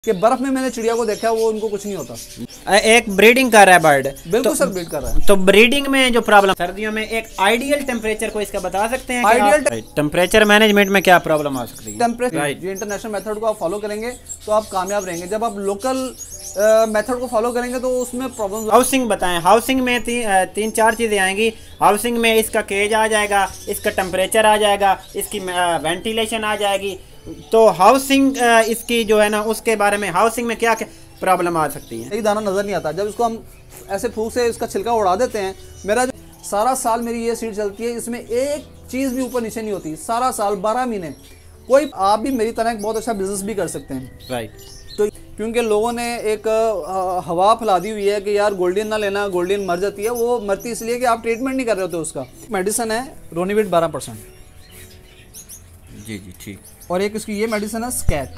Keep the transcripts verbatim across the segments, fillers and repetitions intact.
कि बर्फ में मैंने चिड़िया को देखा है, वो उनको कुछ नहीं होता। एक ब्रीडिंग कर रहा है बर्ड, बिल्कुल तो, सर ब्रीड कर रहा है। तो ब्रीडिंग में जो प्रॉब्लम, सर्दियों में एक आइडियल टेम्परेचर को इसका बता सकते हैं? आइडियल टेम्परेचर मैनेजमेंट में क्या प्रॉब्लम आ सकती है? टेम्परेचर ये इंटरनेशनल मेथड को आप फॉलो करेंगे तो आप कामयाब रहेंगे। जब आप लोकल मेथड को फॉलो करेंगे तो उसमें प्रॉब्लम। हाउसिंग बताएं। हाउसिंग में ती, तीन चार चीज़ें आएंगी। हाउसिंग में इसका केज आ जाएगा, इसका टेम्परेचर आ जाएगा, इसकी वेंटिलेशन आ जाएगी। तो हाउसिंग इसकी जो है ना, उसके बारे में हाउसिंग में क्या क्या प्रॉब्लम आ सकती है? एक दाना नज़र नहीं आता। जब इसको हम ऐसे फूक से इसका छिलका उड़ा देते हैं, मेरा जो सारा साल मेरी ये सीड चलती है, इसमें एक चीज़ भी ऊपर नीचे नहीं होती सारा साल, बारह महीने। कोई आप भी मेरी तरह एक बहुत अच्छा बिजनेस भी कर सकते हैं। राइट। तो क्योंकि लोगों ने एक हवा फैला दी हुई है कि यार गोल्डन ना लेना, गोल्डन मर जाती है। वो मरती इसलिए कि आप ट्रीटमेंट नहीं कर रहे होते उसका। मेडिसिन है रोनिविट बारह परसेंट। जी जी ठीक। और एक इसकी ये मेडिसिन है स्कैट।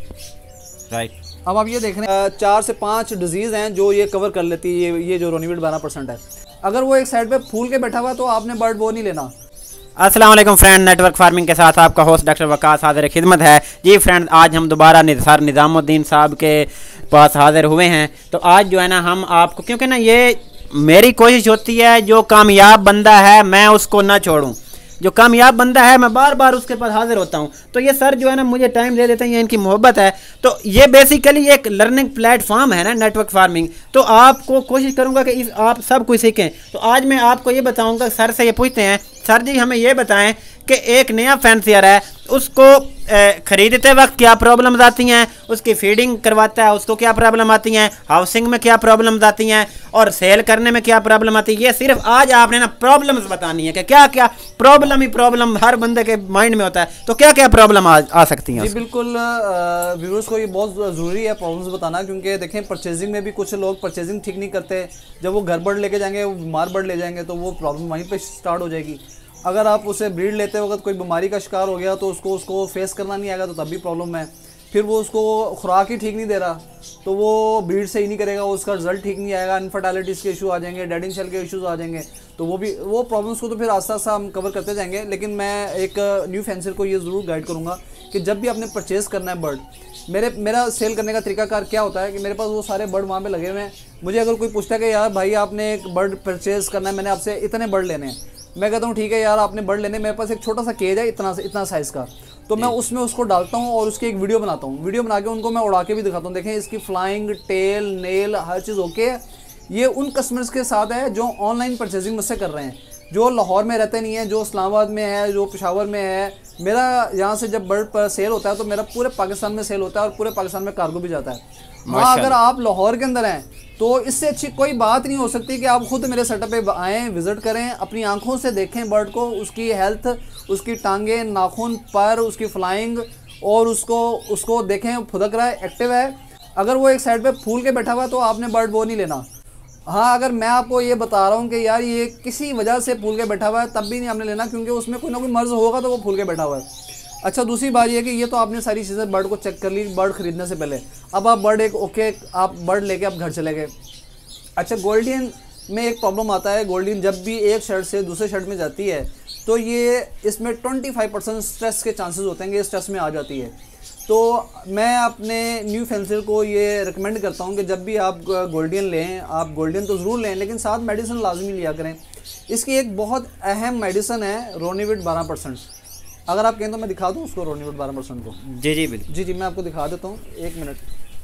राइट। अब आप ये देख रहे हैं चार से पांच डिजीज़ हैं जो ये कवर कर लेती है, ये ये जो रोनिविट बारह परसेंट है। अगर वो एक साइड पे फूल के बैठा हुआ है तो आपने बर्ड वो नहीं लेना। अस्सलाम वालेकुम फ्रेंड, नेटवर्क फार्मिंग के साथ आपका होस्ट डॉक्टर वकास हाजिर खिदमत है। जी फ्रेंड, आज हम दोबारा सर निज़ामुद्दीन साहब के पास हाजिर हुए हैं। तो आज जो है ना, हम आपको, क्योंकि ना ये मेरी कोशिश होती है जो कामयाब बंदा है मैं उसको ना छोड़ूं, जो कामयाब बंदा है मैं बार बार उसके पास हाजिर होता हूँ। तो ये सर जो है ना मुझे टाइम दे देते हैं, ये इनकी मोहब्बत है। तो ये बेसिकली एक लर्निंग प्लेटफॉर्म है ना नेटवर्क फार्मिंग। तो आपको कोशिश करूँगा कि इस आप सब कुछ सीखें। तो आज मैं आपको ये बताऊँगा, सर से ये पूछते हैं, सर जी हमें ये बताएं कि एक नया फैंसियर है, उसको ख़रीदते वक्त क्या प्रॉब्लम्स आती हैं, उसकी फीडिंग करवाता है उसको क्या प्रॉब्लम आती हैं, हाउसिंग में क्या प्रॉब्लम्स आती हैं, और सेल करने में क्या प्रॉब्लम आती है। ये सिर्फ आज आपने ना प्रॉब्लम्स बतानी है कि क्या क्या प्रॉब्लम ही प्रॉब्लम हर बंदे के माइंड में होता है। तो क्या क्या प्रॉब्लम आ, आ सकती हैं? जी बिल्कुल, व्यूअर्स को ये बहुत ज़रूरी है प्रॉब्लम्स बताना, क्योंकि देखें परचेजिंग में भी कुछ लोग परचेजिंग ठीक नहीं करते। जब वो घर बर्ड लेके जाएंगे, वो बीमार बर्ड ले जाएंगे तो वो प्रॉब्लम वहीं पर स्टार्ट हो जाएगी। अगर आप उसे ब्रीड लेते वक्त कोई बीमारी का शिकार हो गया तो उसको उसको फेस करना नहीं आएगा तो तब भी प्रॉब्लम है। फिर वो उसको खुराक ही ठीक नहीं दे रहा तो वो ब्रीड से ही नहीं करेगा, उसका रिजल्ट ठीक नहीं आएगा, इनफर्टिलिटीज़ के इशू आ जाएंगे, डेड इन शेल के इशूज़ आ जाएंगे। तो वो भी वो प्रॉब्लम्स को तो फिर आस्ता आस्ता हम कवर करते जाएंगे। लेकिन मैं एक न्यू फैंसर को ये ज़रूर गाइड करूँगा कि जब भी आपने परचेज़ करना है बर्ड, मेरे मेरा सेल करने का तरीकाकार क्या होता है कि मेरे पास वो सारे बर्ड वहाँ पे लगे हुए हैं। मुझे अगर कोई पूछता है कि यार भाई आपने एक बर्ड परचेज़ करना है, मैंने आपसे इतने बर्ड लेने हैं, मैं कहता हूँ ठीक है यार आपने बर्ड लेने, मेरे पास एक छोटा सा केज है इतना इतना साइज़ का, तो मैं उसमें उसको डालता हूँ और उसकी एक वीडियो बनाता हूँ। वीडियो बना के उनको मैं उड़ा के भी दिखाता हूँ, देखें इसकी फ्लाइंग, टेल, नेल, हर चीज़ ओके है। ये उन कस्टमर्स के साथ है जो ऑनलाइन परचेजिंग मुझसे कर रहे हैं, जो लाहौर में रहते नहीं हैं, जो इस्लामाबाद में है, जो पेशावर में है। मेरा यहाँ से जब बर्ड पर सेल होता है तो मेरा पूरे पाकिस्तान में सेल होता है और पूरे पाकिस्तान में कार्गो भी जाता है। हाँ, अगर आप लाहौर के अंदर हैं तो इससे अच्छी कोई बात नहीं हो सकती कि आप खुद मेरे सेटअप पे आएँ, विज़िट करें, अपनी आंखों से देखें बर्ड को, उसकी हेल्थ, उसकी टांगे, नाखून, पर, उसकी फ्लाइंग, और उसको उसको देखें फुदक रहा है, एक्टिव है। अगर वो एक साइड पे फूल के बैठा हुआ तो आपने बर्ड वो नहीं लेना। हाँ, अगर मैं आपको ये बता रहा हूँ कि यार ये किसी वजह से फूल के बैठा हुआ है तब भी नहीं आपने लेना, क्योंकि उसमें कोई ना कोई मर्ज़ होगा तो वो फूल के बैठा हुआ है। अच्छा, दूसरी बात ये कि ये तो आपने सारी चीज़ें बर्ड को चेक कर ली बर्ड ख़रीदने से पहले। अब आप बर्ड एक ओके आप बर्ड लेके आप घर चले गए। अच्छा, गोल्डन में एक प्रॉब्लम आता है। गोल्डन जब भी एक शर्ट से दूसरे शर्ट में जाती है तो ये इसमें पच्चीस परसेंट स्ट्रेस के चांसेस होते हैं कि ये स्ट्रेस में आ जाती है। तो मैं अपने न्यू फैंसर को ये रिकमेंड करता हूँ कि जब भी आप गोल्डन लें, आप गोल्डन तो ज़रूर लें लेकिन साथ मेडिसिन लाजमी लिया करें। इसकी एक बहुत अहम मेडिसिन है रोनिविट बारह परसेंट। अगर आप कहें तो मैं दिखा दूँ उसको, रोनिविट बारह परसेंट को। जी जी बिल्कुल। जी जी मैं आपको दिखा देता हूँ, एक मिनट।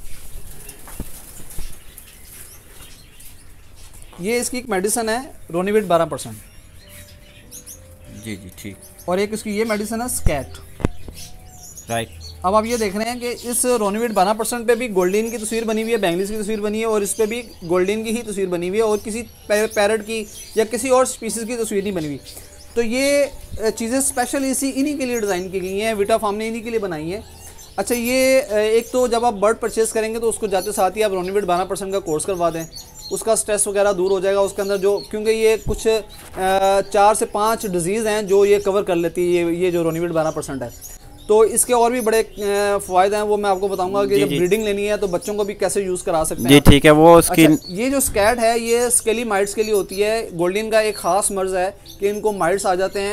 ये इसकी एक मेडिसिन है रोनिविट बारह परसेंट। जी जी ठीक। और एक इसकी ये मेडिसिन है स्कैट। राइट। अब आप ये देख रहे हैं कि इस रोनिविट बारह परसेंट पे भी गोल्डन की तस्वीर बनी हुई है, बैंगलीज की तस्वीर बनी है, और इस पे भी गोल्डन की ही तस्वीर बनी हुई है और किसी पैरट की या किसी और स्पीसीज़ की तस्वीर नहीं बनी हुई। तो ये चीज़ें स्पेशल इसी इन्हीं के लिए डिज़ाइन की गई हैं, विटा फार्म ने इन्हीं के लिए बनाई है। अच्छा, ये एक तो जब आप बर्ड परचेज़ करेंगे तो उसको जाते साथ ही आप रोनिविट बारह परसेंट का कोर्स करवा दें, उसका स्ट्रेस वगैरह दूर हो जाएगा उसके अंदर जो, क्योंकि ये कुछ चार से पाँच डिजीज़ हैं जो ये कवर कर लेती है, ये ये जो रोनिविट बारह परसेंट है। तो इसके और भी बड़े फ़ायदे हैं, वो मैं आपको बताऊंगा कि जब ब्रीडिंग लेनी है तो बच्चों को भी कैसे यूज़ करा सकते हैं। जी ठीक है। वो उसकी अच्छा, ये जो स्कैट है ये स्केली माइट्स के लिए होती है। गोल्डन का एक ख़ास मर्ज़ है कि इनको माइट्स आ जाते हैं,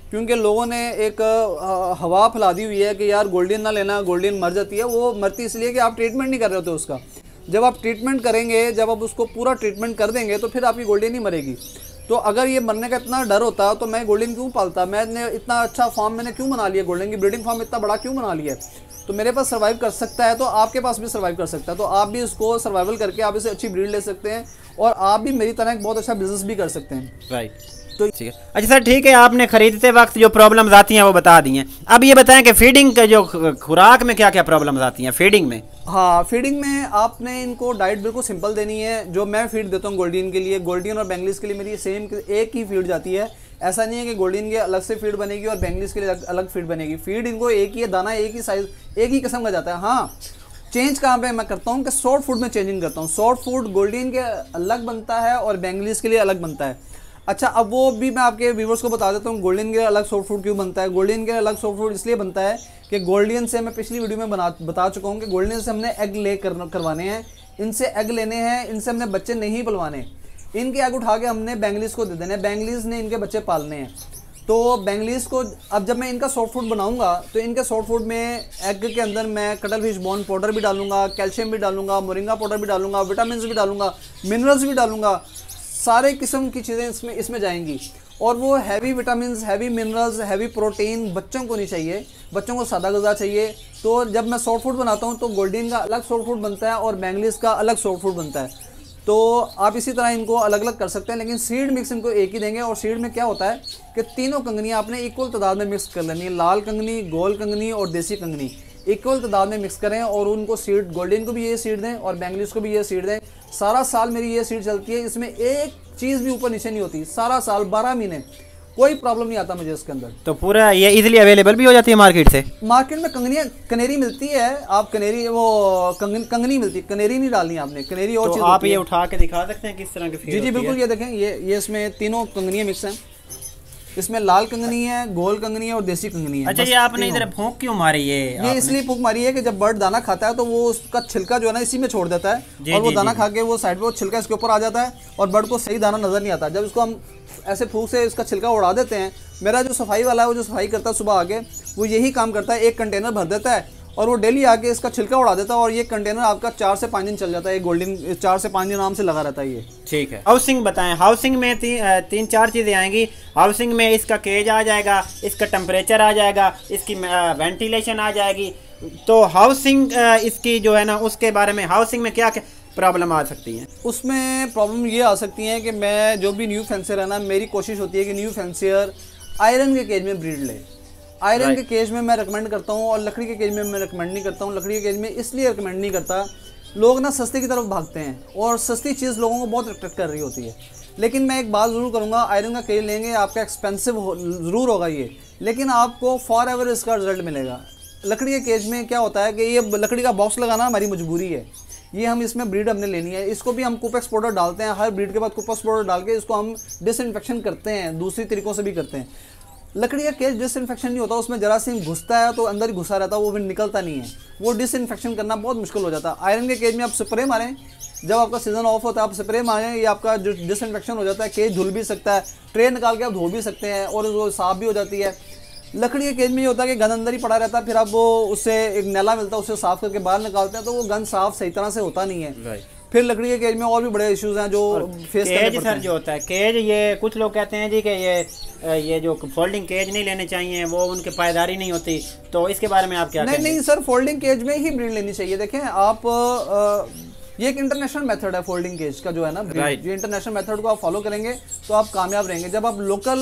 क्योंकि लोगों ने एक अ, हवा फैला दी हुई है कि यार गोल्डन ना लेना, गोल्डन मर जाती है। वो मरती इसलिए कि आप ट्रीटमेंट नहीं कर रहे होते उसका। जब आप ट्रीटमेंट करेंगे, जब आप उसको पूरा ट्रीटमेंट कर देंगे तो फिर आपकी गोल्डन ही मरेगी। तो अगर ये मरने का इतना डर होता तो मैं गोल्डन क्यों पालता, मैंने इतना अच्छा फार्म मैंने क्यों बना लिया, गोल्डन की ब्रीडिंग फार्म इतना बड़ा क्यों बना लिया है। तो मेरे पास सर्वाइव कर सकता है तो आपके पास भी सर्वाइव कर सकता है। तो आप भी इसको सर्वाइवल करके आप इसे अच्छी ब्रीड ले सकते हैं और आप भी मेरी तरह एक बहुत अच्छा बिजनेस भी कर सकते हैं। राइट, तो ठीक है। अच्छा सर, ठीक है, आपने खरीदते वक्त जो प्रॉब्लम्स आती हैं वो बता दी हैं। अब ये बताएं कि फीडिंग का जो खुराक में क्या क्या प्रॉब्लम्स आती हैं फीडिंग में। हाँ, फीडिंग में आपने इनको डाइट बिल्कुल सिंपल देनी है। जो मैं फीड देता हूँ गोल्डन के लिए, गोल्डन और बेंगलिस के लिए मेरी सेम एक ही फीड जाती है। ऐसा नहीं है कि गोल्डन के अलग से फीड बनेगी और बेंगलिस के लिए अलग, अलग फीड बनेगी। फीड इनको एक ही है, दाना एक ही साइज, एक ही किस्म का जाता है। हाँ, चेंज कहाँ पे मैं करता हूँ कि सॉफ्ट फूड में चेंजिंग करता हूँ। सॉफ्ट फूड गोल्डन के अलग बनता है और बेंगलिस के लिए अलग बनता है। अच्छा, अब वो भी मैं आपके व्यूवर्स को बता देता हूँ गोल्डन के अलग सॉफ्ट फूड क्यों बनता है। गोल्डन के अलग सॉफ्ट फूड इसलिए बनता है कि गोल्डन से मैं पिछली वीडियो में बना बता चुका हूँ कि गोल्डन से हमने एग ले कर, करवाने हैं, इनसे एग लेने हैं, इनसे हमने बच्चे नहीं पलवाने। इनके एग उठा के हमने बेंगलिस को दे देने, बेंगलिस ने इनके बच्चे पालने हैं। तो बेंगलिस को अब जब मैं इनका सॉफ्ट फूड बनाऊंगा तो इनके सॉफ्ट फूड में एग के अंदर मैं कटल फिश बोन पाउडर भी डालूंगा, कैल्शियम भी डालूंगा, मोरिंगा पाउडर भी डालूंगा, विटामिन भी डालूंगा, मिनरल्स भी डालूंगा। सारे किस्म की चीज़ें इसमें इसमें जाएंगी और वो heavy vitamin, heavy minerals, heavy protein बच्चों को नहीं चाहिए, बच्चों को सादा ग़िज़ा चाहिए। तो जब मैं सॉफ्ट फूड बनाता हूँ तो गोल्डन का अलग सॉफ्ट फूड बनता है और बेंगलिस का अलग सॉफ्ट फूड बनता है। तो आप इसी तरह इनको अलग अलग कर सकते हैं, लेकिन सीड मिक्स इनको एक ही देंगे। और सीड में क्या होता है कि तीनों कंगनियाँ आपने इक्वल तादाद में मिक्स कर लेनी है। लाल कंगनी, गोल कंगनी और देसी कंगनी इक्वल तादाद में मिक्स करें और उनको सीड, गोल्डन को भी ये सीड दें और बेंगलिस को भी ये सीड दें। सारा साल मेरी ये सीड चलती है, इसमें एक चीज़ भी ऊपर नीचे नहीं होती। सारा साल बारह महीने कोई प्रॉब्लम नहीं आता मुझे इसके अंदर। तो पूरा ये इजीली अवेलेबल भी हो जाती है मार्केट से। मार्केट में कंगनियाँ कनेरी मिलती है, आप कनेरी वो कंगन, कंगनी मिलती है, कनेरी नहीं डालनी आपने, कनेरी और तो चीज़ आप ये उठा के दिखा सकते हैं किस तरह की। जी जी बिल्कुल, ये देखें, ये ये इसमें तीनों कंगनियाँ मिक्स हैं। इसमें लाल कंगनी है, गोल कंगनी है और देसी कंगनी है। अच्छा, ये आपने इधर फूंक क्यों मारी? ये ये इसलिए फूंक मारी है कि जब बर्ड दाना खाता है तो वो उसका छिलका जो है ना इसी में छोड़ देता है और वो दाना खा के वो साइड पे वो छिलका इसके ऊपर आ जाता है और बर्ड को सही दाना नजर नहीं आता। जब इसको हम ऐसे फूंक से इसका छिलका उड़ा देते हैं, मेरा जो सफाई वाला है वो जो सफाई करता है सुबह आके, वो यही काम करता है। एक कंटेनर भर देता है और वो डेली आके इसका छिलका उड़ा देता है और ये कंटेनर आपका चार से पाँच दिन चल जाता है। ये गोल्डन चार से पाँच दिन आराम से लगा रहता है ये। ठीक है, हाउसिंग बताएं। हाउसिंग में ती, तीन चार चीज़ें आएंगी। हाउसिंग में इसका केज आ जाएगा, इसका टेम्परेचर आ जाएगा, इसकी वेंटिलेशन आ जाएगी। तो हाउसिंग इसकी जो है ना उसके बारे में, हाउसिंग में क्या क्या प्रॉब्लम आ सकती है? उसमें प्रॉब्लम ये आ सकती है कि मैं जो भी न्यू फैंसियर है ना, मेरी कोशिश होती है कि न्यू फैंसियर आयरन के केज में ब्रीड ले। आयरन के केज में मैं रिकमेंड करता हूँ और लकड़ी के केज में मैं रिकमेंड नहीं करता हूँ। लकड़ी के केज में इसलिए रिकमेंड नहीं करता, लोग ना सस्ते की तरफ भागते हैं और सस्ती चीज़ लोगों को बहुत अट्रैक्ट कर रही होती है। लेकिन मैं एक बात ज़रूर करूँगा, आयरन का केज लेंगे आपका एक्सपेंसिव हो, ज़रूर होगा ये, लेकिन आपको फॉर एवर इसका रिजल्ट मिलेगा। लकड़ी के केज में क्या होता है कि ये लकड़ी का बॉक्स लगाना हमारी मजबूरी है, ये हम इसमें ब्रीड हमने लेनी है। इसको भी हम कुपेक्स पाउडर डालते हैं, हर ब्रीड के बाद कुपेक्स पाउडर डाल के इसको हम डिसइंफेक्शन करते हैं, दूसरी तरीक़ों से भी करते हैं। लकड़ी का केज डिसइंफेक्शन नहीं होता, उसमें जरासीम घुसता है तो अंदर ही घुसा रहता है, वो फिर निकलता नहीं है। वो डिसइंफेक्शन करना बहुत मुश्किल हो जाता है। आयरन के केज में आप स्प्रे मारें, जब आपका सीजन ऑफ होता है आप स्प्रे मारें, ये आपका जो डिसइंफेक्शन हो जाता है, केज धुल भी सकता है, ट्रे निकाल के आप धो भी सकते हैं और वो साफ भी हो जाती है। लकड़ी के केज में ये होता है कि गंद अंदर ही पड़ा रहता है, फिर आप वो उससे एक नैला मिलता है, उससे साफ करके बाहर निकालते हैं तो वो गंद साफ सही तरह से होता नहीं है। फिर लकड़ी के केज में और भी बड़े इश्यूज हैं जो फेस करने पड़ते हैं। सर जो होता है केज, ये कुछ लोग कहते हैं जी कि ये ये जो फोल्डिंग केज नहीं लेने चाहिए, वो उनकी पायदारी नहीं होती, तो इसके बारे में आप क्या नहीं नहीं सर, फोल्डिंग केज में ही ब्रीड लेनी चाहिए। देखें आप आ, ये एक इंटरनेशनल मेथड है फोल्डिंग केज का जो है ना, ये इंटरनेशनल मेथड को आप फॉलो करेंगे तो आप कामयाब रहेंगे। जब आप लोकल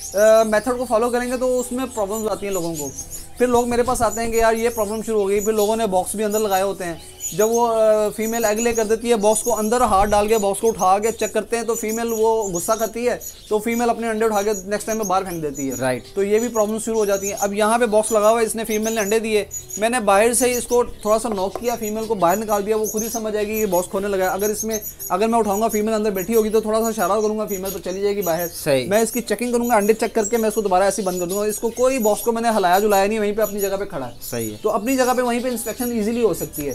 मेथड को फॉलो करेंगे तो उसमें प्रॉब्लम्स आती हैं लोगों को। फिर लोग मेरे पास आते हैं कि यार ये प्रॉब्लम शुरू हो गई, फिर लोगों ने बॉक्स भी अंदर लगाए होते हैं। जब वो फीमेल एग ले कर देती है, बॉक्स को अंदर हाथ डाल के बॉक्स को उठा के चेक करते हैं तो फीमेल वो गुस्सा करती है, तो फीमेल अपने अंडे उठा के नेक्स्ट टाइम में बाहर फेंक देती है। राइट, तो ये भी प्रॉब्लम शुरू हो जाती है। अब यहाँ पे बॉक्स लगा हुआ है, इसने फीमेल ने अंडे दिए, मैंने बाहर से ही इसको थोड़ा सा नॉक किया, फीमेल को बाहर निकाल दिया, वो खुद ही समझ आएगी ये बॉक्स खोने लगा है। अगर इसमें अगर मैं उठाऊंगा फीमेल अंदर बैठी होगी तो थोड़ा सा इशारा करूंगा, फीमेल तो चली जाएगी बाहर। मैं इसकी चेकिंग करूंगा, अंडे चेक करके मैं इसको दोबारा ऐसे बंद कर दूंगा। इसको कोई बॉक्स को मैंने हलाया जुलाया नहीं, वहीं पे अपनी जगह पे खड़ा है। सही है, तो अपनी जगह पे वहीं पे इंस्पेक्शन इजीली हो सकती है।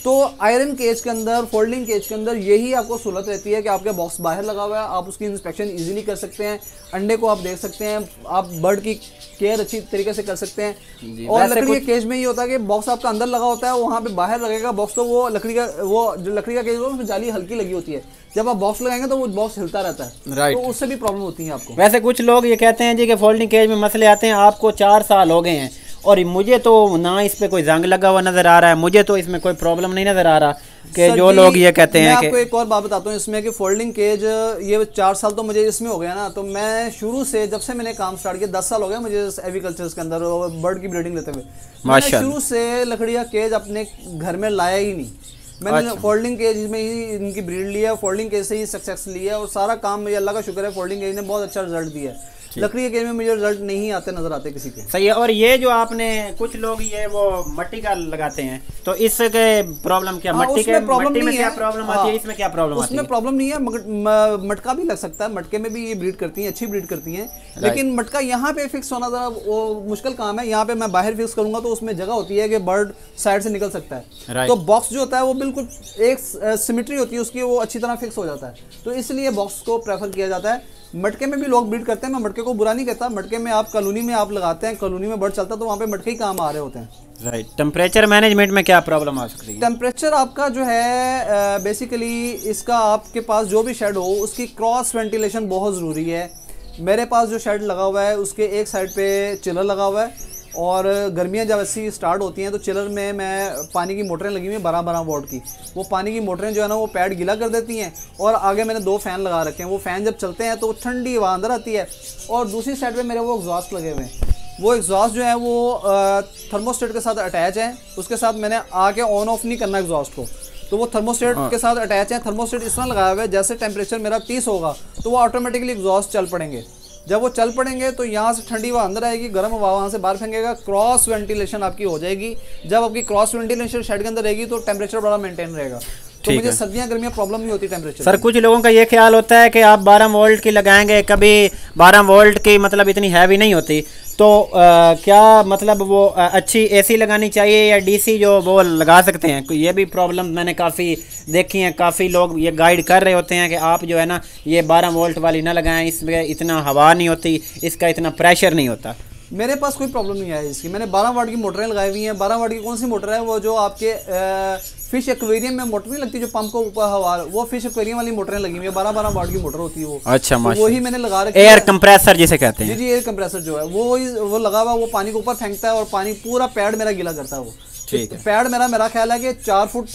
तो आयरन केज के अंदर, फोल्डिंग केज के अंदर यही आपको सहूलत रहती है कि आपके बॉक्स बाहर लगा हुआ है, आप उसकी इंस्पेक्शन इजीली कर सकते हैं, अंडे को आप देख सकते हैं, आप बर्ड की केयर अच्छी तरीके से कर सकते हैं। और लकड़ी के केज में ये होता है कि बॉक्स आपका अंदर लगा होता है, वहाँ पे बाहर लगेगा बॉक्स, तो वो लकड़ी का वो जो लकड़ी का केज होता है उसमें जाली हल्की लगी होती है, जब आप बॉक्स लगाएंगे तो वो बॉक्स हिलता रहता है, राइट। तो उससे भी प्रॉब्लम होती है आपको। वैसे कुछ लोग ये कहते हैं जी कि फोल्डिंग केज में मसले आते हैं, आपको चार साल हो गए हैं और मुझे तो ना इस पे कोई जंग लगा हुआ नजर आ रहा है, मुझे तो इसमें कोई प्रॉब्लम नहीं नजर आ रहा कि जो लोग ये कहते हैं। मैं आपको एक और बात बताता हूँ इसमें कि फोल्डिंग केज ये चार साल तो मुझे इसमें हो गया ना, तो मैं शुरू से जब से मैंने काम स्टार्ट किया दस साल हो गया मुझे एविकल्चर के अंदर बर्ड की ब्रीडिंग लेते हुए, मैंने शुरू से लकड़ी का केज अपने घर में लाया ही नहीं। मैंने अच्छा। फोल्डिंग केज में ही इनकी ब्रीड लिया, फोल्डिंग केज से ही सक्सेस लिया और सारा काम मुझे अल्लाह का शुक्र है फोल्डिंग केज ने बहुत अच्छा रिजल्ट दिया है। लकड़ी के केज में मुझे रिजल्ट नहीं आते नजर आते किसी के। सही है। और ये जो आपने कुछ लोग ये वो मट्टी का लगाते हैं, तो इसके प्रॉब्लम क्या? मट्टी के मट्टी में क्या प्रॉब्लम आती है, इसमें क्या प्रॉब्लम आती है? उसमें प्रॉब्लम नहीं है, मटका भी लग सकता है, मटके में भी ये ब्रीड करती हैं, अच्छी ब्रीड करती हैं, लेकिन मटका यहाँ पे फिक्स होना जरा वो मुश्किल काम है। यहाँ पे मैं बाहर फिक्स करूंगा तो उसमें जगह होती है कि बर्ड साइड से निकल सकता है, तो बॉक्स जो होता है वो बिल्कुल एक सिमेट्री होती है उसकी, वो अच्छी तरह फिक्स हो जाता है, तो इसलिए बॉक्स को प्रेफर किया जाता है। मटके में भी लोग ब्रीड करते हैं, मैं मटके को बुरा नहीं कहता, मटके में आप कॉलोनी में आप लगाते हैं, कॉलोनी में बर्ड चलता है तो वहाँ पे मटके ही काम आ रहे होते हैं। राइट। टेम्परेचर मैनेजमेंट में क्या प्रॉब्लम आ सकती है? टेम्परेचर आपका जो है बेसिकली इसका आपके पास जो भी शेड हो उसकी क्रॉस वेंटिलेशन बहुत ज़रूरी है। मेरे पास जो शेड लगा हुआ है उसके एक साइड पे चिलर लगा हुआ है, और गर्मियाँ जब ऐसी स्टार्ट होती हैं तो चिलर में मैं पानी की मोटरें लगी हुई हैं बारह बारह वोल्ट की, वो पानी की मोटरें जो है ना वो पैड गीला कर देती हैं, और आगे मैंने दो फ़ैन लगा रखे हैं, वो फ़ैन जब चलते हैं तो ठंडी हवा अंदर आती है। और दूसरी साइड पे मेरे वो एग्जॉस्ट लगे हुए हैं, वो एग्जॉस्ट जो है वो थर्मोस्टेट के साथ अटैच है, उसके साथ मैंने आके ऑन ऑफ नहीं करना एग्जॉस्ट को, तो वो थर्मोस्टेट के साथ अटैच है। थर्मोस्टेट इस तरह लगाया हुआ है जैसे टेम्परेचर मेरा तीस होगा तो वो ऑटोमेटिकली एग्जॉस्ट चल पड़ेंगे, जब वो चल पड़ेंगे तो यहाँ से ठंडी हवा अंदर आएगी, गर्म हवा वहाँ से बाहर फेंकेगा, क्रॉस वेंटिलेशन आपकी हो जाएगी। जब आपकी क्रॉस वेंटिलेशन शेड के अंदर रहेगी तो टेम्परेचर बड़ा मेंटेन रहेगा, तो मुझे सर्दियाँ गर्मियाँ प्रॉब्लम नहीं होती टेम्परेचर। सर कुछ लोगों का ये ख्याल होता है कि आप बारह वोल्ट की लगाएंगे, कभी बारह वोल्ट की मतलब इतनी हैवी नहीं होती, तो आ, क्या मतलब वो आ, अच्छी एसी लगानी चाहिए या डीसी जो वो लगा सकते हैं? ये भी प्रॉब्लम मैंने काफ़ी देखी हैं, काफ़ी लोग ये गाइड कर रहे होते हैं कि आप जो है ना ये बारह वोल्ट वाली ना लगाएं, इसमें इतना हवा नहीं होती, इसका इतना प्रेशर नहीं होता। मेरे पास कोई प्रॉब्लम नहीं आई इसकी, मैंने बारह वाट की मोटरें लगाई हुई हैं। बारह वाट की कौन सी मोटर है? वो जो आपके आ, फिश एक्वेरियम में मोटर नहीं लगती जो पंप को ऊपर हवा, वो फिश एक्वेरियम वाली मोटरें लगी हुई है, बारह बारह वाट की मोटर होती है वो। अच्छा, तो वही मैंने लगा रखी है। एयर कंप्रेसर जिसे कहते हैं। जी जी, एयर कंप्रेसर जो है वो वो लगा हुआ, वो पानी को ऊपर फेंकता है और पानी पूरा पैड मेरा गीला करता है वो। ठीक है। पैड मेरा मेरा ख्याल है कि चार फुट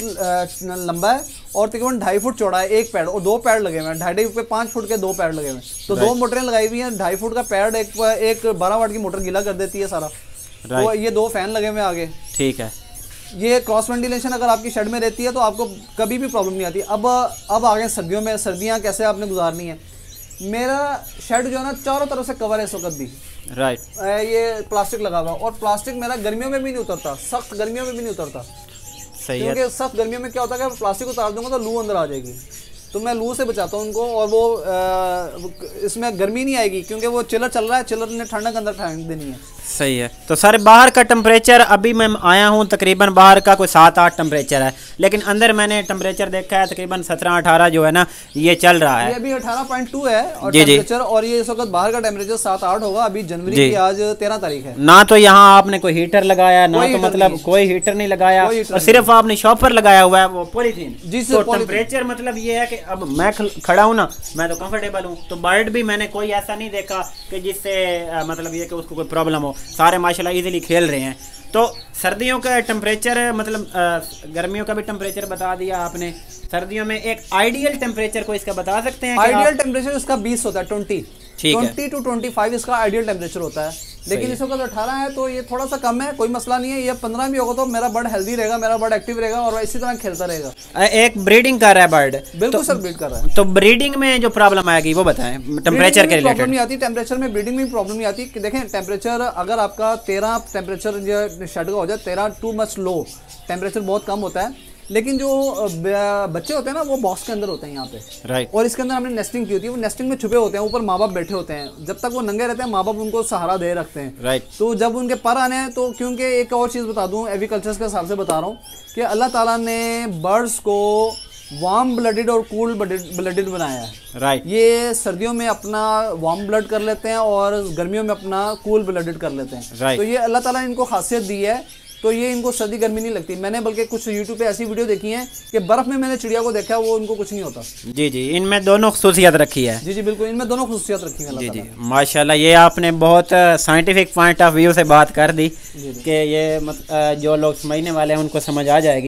लंबा है और तकरीबन ढाई फुट चौड़ा है एक पैड, और दो पैड लगे हुए हैं, ढाई ढाई पे पाँच फुट के दो पैड लगे हुए हैं, तो दो मोटरें लगाई हुई हैं, ढाई फुट का पैड, एक एक बारह वाट की मोटर गीला कर देती है सारा। तो ये दो फैन लगे हुए आगे। ठीक है। ये क्रॉस वेंटिलेशन अगर आपकी शेड में रहती है तो आपको कभी भी प्रॉब्लम नहीं आती। अब अब आ गए सर्दियों में, सर्दियाँ कैसे आपने गुजारनी है। मेरा शेड जो है ना चारों तरफ से कवर है इस वक्त भी, राइट right. ये प्लास्टिक लगा हुआ, और प्लास्टिक मेरा गर्मियों में भी नहीं उतरता, सख्त गर्मियों में भी नहीं उतरता। सही है। क्योंकि सख्त गर्मियों में क्या होता है कि प्लास्टिक उतार दूंगा तो लू अंदर आ जाएगी, तो मैं लू से बचाता हूँ उनको, और वो आ, इसमें गर्मी नहीं आएगी क्योंकि वो चिलर चल रहा है, चिलर ने ठंडक अंदर फेंक देनी है। सही है। तो सर बाहर का टेम्परेचर, अभी मैं आया हूँ तकरीबन बाहर का कोई सात आठ टेम्परेचर है, लेकिन अंदर मैंने टेम्परेचर देखा है तकरीबन सत्रह अठारह जो है ना ये चल रहा है। ये अभी अठारह पॉइंट टू है और टेम्परेचर, और ये इस वक्त बाहर का टेम्परेचर सात आठ होगा। अभी जनवरी की आज तेरह तारीख है। ना तो यहाँ आपने कोई हीटर लगाया, ना तो मतलब कोई हीटर नहीं लगाया, और सिर्फ आपने शॉप पर लगाया हुआ है वो पॉलीथीन। तो टेम्परेचर मतलब ये है कि अब मैं खड़ा हूँ ना, मैं तो कंफर्टेबल हूँ, तो बर्ड भी मैंने कोई ऐसा नहीं देखा कि जिससे मतलब ये कि उसको कोई प्रॉब्लम हो, सारे माशाल्लाह इजीली खेल रहे हैं। तो सर्दियों का टेम्परेचर मतलब आ, गर्मियों का भी टेम्परेचर बता दिया आपने, सर्दियों में एक आइडियल टेम्परेचर को इसका बता सकते हैं? आइडियल टेम्परेचर इसका बीस होता है, twenty twenty two twenty five इसका आइडियल टेम्परेचर होता है, लेकिन इस वक्त अठारह है तो ये थोड़ा सा कम है, कोई मसला नहीं है। ये पंद्रह भी होगा तो मेरा बर्ड हेल्दी रहेगा, मेरा बर्ड एक्टिव रहेगा और इसी तरह खेलता रहेगा। एक ब्रीडिंग कर रहा है बर्ड, बिल्कुल सर ब्रीड कर रहा है। तो ब्रीडिंग में जो प्रॉब्लम आएगी वो बताएं, टेम्परेचर के रिलेटेड। प्रॉब्लम नहीं आती टेम्परेचर में, ब्रीडिंग में प्रॉब्लम नहीं आती। देखें टेम्परेचर अगर आपका तेरह टेम्परेचर शेड का हो जाए, तेरह टू मच लो, टेम्परेचर बहुत कम होता है, लेकिन जो अ, ब- बच्चे होते हैं ना वो बॉक्स के अंदर होते हैं यहाँ पे, राइट और इसके अंदर हमने नेस्टिंग की होती है। वो नेस्टिंग में छुपे होते हैं, ऊपर माँ बाप बैठे होते हैं, जब तक वो नंगे रहते हैं माँ बाप उनको सहारा दे रखते हैं। राइट तो जब उनके पर आने हैं तो, क्योंकि एक और चीज़ बता दूं एग्रीकल्चर के हिसाब से बता रहा हूँ कि अल्लाह ताला ने बर्ड्स को वार्म ब्लडेड और कूल ब्लडेड बनाया है। राइट ये सर्दियों में अपना वार्म ब्लड कर लेते हैं और गर्मियों में अपना कूल ब्लडेड कर लेते हैं। Right. तो ये अल्लाह ताला ने इनको खासियत दी है, तो ये इनको सर्दी गर्मी नहीं लगती। मैंने बल्कि कुछ यूट्यूब पे ऐसी वीडियो देखी हैं कि बर्फ़ में मैंने चिड़िया को देखा, वो उनको कुछ नहीं होता। जी जी, इनमें दोनों खसूसियत रखी है। जी जी बिल्कुल, इनमें दोनों खसूसियात रखी हैं अल्लाह जी ताला जी ने। माशाल्लाह, ये आपने बहुत साइंटिफिक पॉइंट ऑफ व्यू से बात कर दी कि ये मत, अ, जो लोग समझने वाले हैं उनको समझ आ जाएगी।